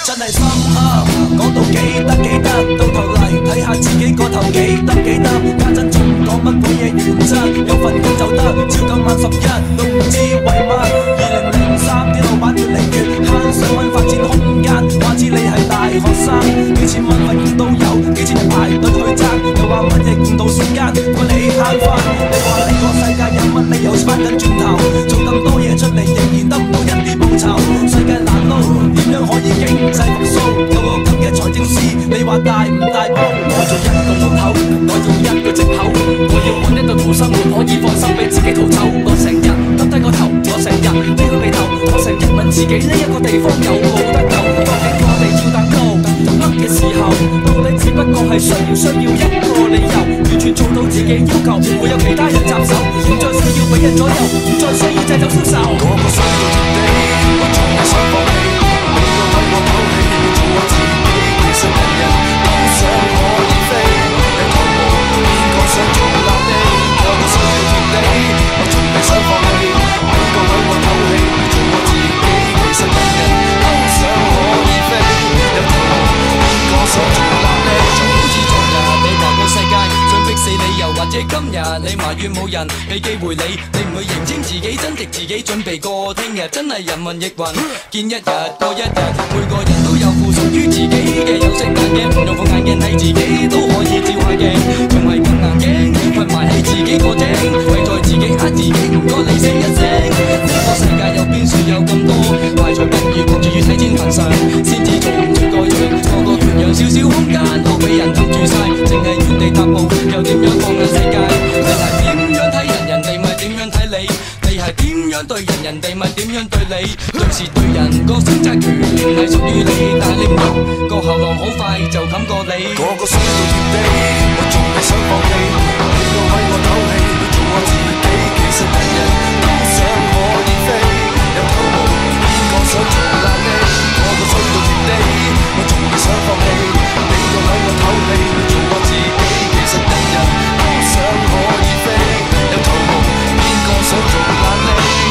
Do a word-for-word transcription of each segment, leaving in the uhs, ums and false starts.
真係心噏。講到記得記得，到頭嚟睇下自己個頭記得記得。家陣仲講乜鬼嘢原則？有份工就得，朝九晚十一都唔知為乜。二零零三啲老闆越嚟越慳，想揾發展空間。話知你係大學生，幾千蚊份工都有，幾千人排隊去爭，又話乜嘢誤導時間，怪你慳翻。你話呢個世界有乜理由翻緊轉頭？做咁多嘢出嚟，仍然得唔到一啲報酬。世界難撈，點樣可以經濟復甦？有我咁嘅財政司，你話大唔大煲？我做一個鋪頭，我要一個藉口，我要揾一個圖生活可以放心俾自己逃走。我成日耷低個頭，我成日呢個鼻頭，我成日問自己呢一個地方有冇得救？究竟我哋要等到黑嘅時候，到底只不過係需要需要一個理由，完全做到自己要求，唔會有其他人插手，唔再需要俾人左右，唔再需要借酒消愁。嗰個世道甜地，我從未想放棄，每個為我唞氣，做我自己。其實人人都想可以飛，有頭毛邊個想做瘌痢？嗰個世道甜地，我從未想放棄，每個為我唞氣，做我自己。其實人人都想可以飛，有頭毛邊個想做瘌痢？就好似昨日你話個世界想逼死你，又或者今日你埋怨冇人俾機會你，你唔去認清自己，增值自己，準備過聽日，真係人云亦云，見一日過一日，每個人都有副屬於自己嘅，有色眼鏡唔用副眼鏡睇自己都可以照下鏡，仲係咁硬頸，瞓埋喺自己個井，為在自己呃自己，唔該你聲一聲。呢個世界有邊處有咁多懷才不遇，焗住要睇天份上，先至做唔出個樣，個個缺氧少少空間都俾人冚住晒，淨係原地踏步，又點樣放眼世界？你係點樣睇人，人哋咪點樣睇你？你係點樣對人，人哋咪點樣對你？對事對人個選擇權係屬於你，但係你唔喐個後浪好快就冚過你。個個衰到貼地，我仲未想放棄，你個為我唞氣，做我自己。其實人人都想可以飛，有頭毛邊個想做瘌痢？個個衰到貼地，我仲未想放棄，你個為我唞氣，做我自己。其實人人都想可以飛，有頭毛邊個想做瘌痢？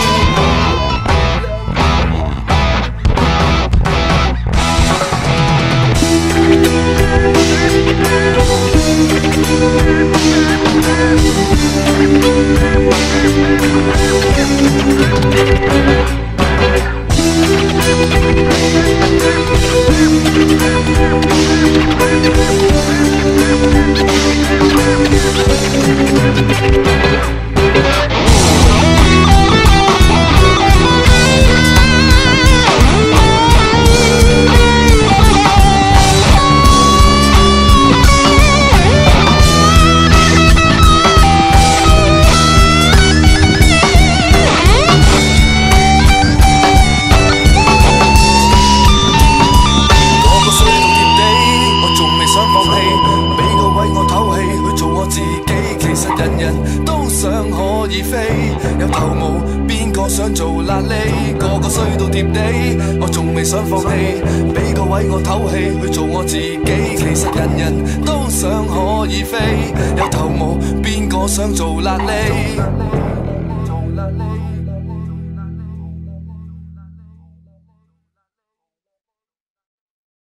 有頭毛邊個想做瘌痢？個個衰到貼地，我仲未想放棄，俾個位我唞氣去做我自己。其實人人都想可以飛，有頭毛邊個想做瘌痢？